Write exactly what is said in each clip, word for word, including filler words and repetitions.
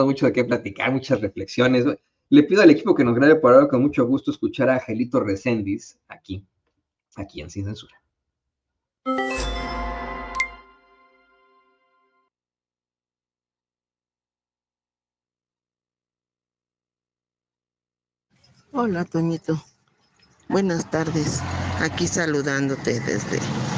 mucho de qué platicar, muchas reflexiones. Le pido al equipo que nos grabe por ahora, con mucho gusto escuchar a Angelito Reséndiz aquí, aquí en Sin Censura. Hola, Toñito. Buenas tardes. Aquí saludándote desde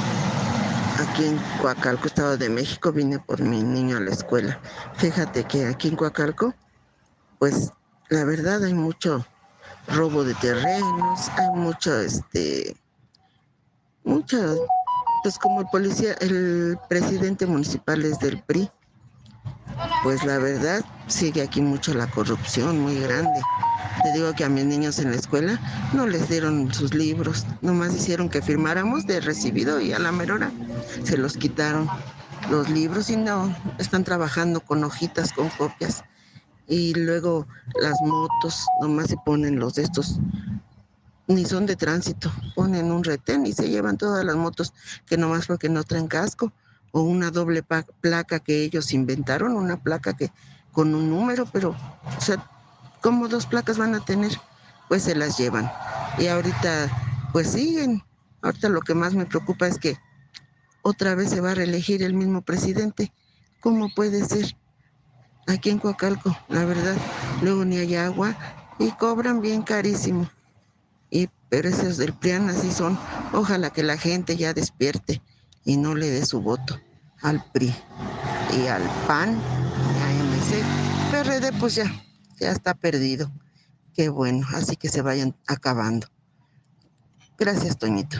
aquí en Coacalco, Estado de México. Vine por mi niño a la escuela. Fíjate que aquí en Coacalco, pues la verdad hay mucho robo de terrenos, hay mucho, este, mucho, pues como el policía, el presidente municipal es del P R I, pues la verdad sigue aquí mucho la corrupción muy grande. Te digo que a mis niños en la escuela no les dieron sus libros, nomás hicieron que firmáramos de recibido y a la mera hora se los quitaron los libros y no, están trabajando con hojitas, con copias. Y luego las motos, nomás se ponen los de estos, ni son de tránsito, ponen un retén y se llevan todas las motos que nomás porque no traen casco, o una doble placa que ellos inventaron, una placa que con un número, pero, o sea, ¿cómo dos placas van a tener? Pues se las llevan. Y ahorita, pues siguen. Ahorita lo que más me preocupa es que otra vez se va a reelegir el mismo presidente. ¿Cómo puede ser? Aquí en Coacalco, la verdad, luego ni hay agua y cobran bien carísimo. Y, pero esos del P R I A N así son. Ojalá que la gente ya despierte y no le dé su voto al P R I y al P A N y a M C. P R D pues ya, ya está perdido. Qué bueno, así que se vayan acabando. Gracias, Toñito.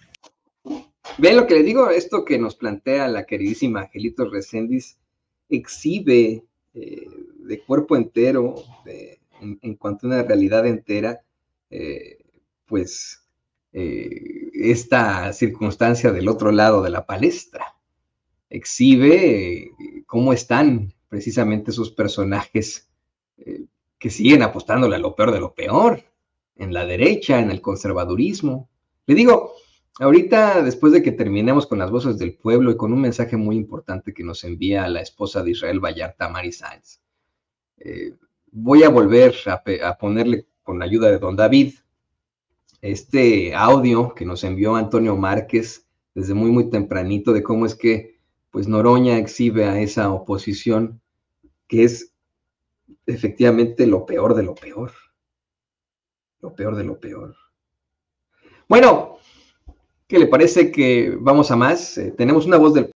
Ven lo que le digo, esto que nos plantea la queridísima Angelito Reséndiz exhibe eh, de cuerpo entero, de, en, en cuanto a una realidad entera, eh, pues eh, esta circunstancia del otro lado de la palestra. Exhibe eh, cómo están precisamente esos personajes eh, que siguen apostándole a lo peor de lo peor, en la derecha, en el conservadurismo. Le digo, ahorita, después de que terminemos con las voces del pueblo y con un mensaje muy importante que nos envía la esposa de Israel Vallarta, Mari Sáenz, eh, voy a volver a, a ponerle, con la ayuda de don David, este audio que nos envió Antonio Márquez desde muy, muy tempranito, de cómo es que pues Noroña exhibe a esa oposición que es efectivamente lo peor de lo peor. Lo peor de lo peor. Bueno, ¿qué le parece que vamos a más? Eh, tenemos una voz del